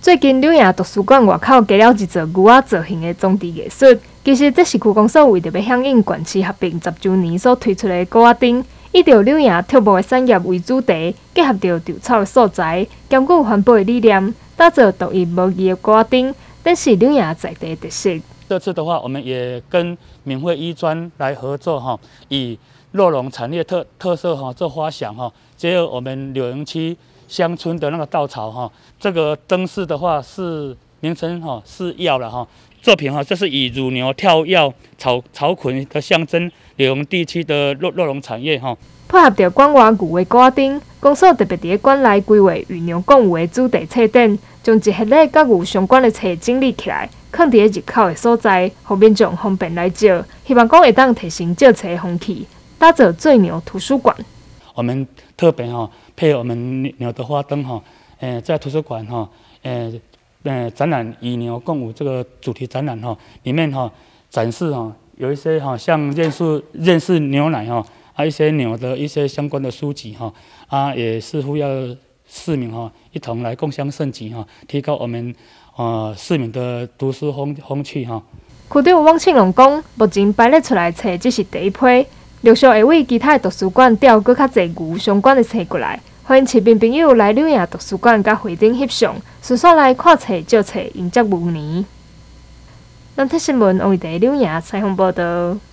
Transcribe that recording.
最近柳营图书馆外口加了一座牛仔造型的装置艺术，其实这是区公所为着要响应县市合并10周年所推出的高仔灯，以着柳营畜牧的产业为主题，结合着稻草的素材，兼顾环保的理念，打造独一无二的高仔灯，展示柳营在地的特色。 这次的话，我们也跟闽会医专来合作哈，以肉农产业特色哈做发想哈，结合我们柳营区乡村的那个稻草哈，这个灯饰的话是名称哈是药了哈。作品哈，这是以乳牛跳药草捆的象征柳营地区的肉农产业哈。 配合着馆外牛的高仔灯，公所特别伫馆内规划与牛共舞的主题册展，将一系列甲牛相关的册整理起来，放伫入口的所在，让民众方便来借。希望讲会当提升借册的风气，打造最牛图书馆。 我们特别配合我们牛的花灯在图书馆展览与牛共舞这个主题展览里面展示有一些像认识牛奶一些牛的一些相关的书籍也似乎要市民一同来共襄盛举提高我们市民的读书风气区长汪庆龙讲，目前排列出来的册只是第一批，陆续会为其他的图书馆调更较侪牛相关的册过来。欢迎市民朋友来柳营图书馆甲会展翕相，顺续来看册、借册，迎接牛年。南特新闻王玉地柳营采访报道。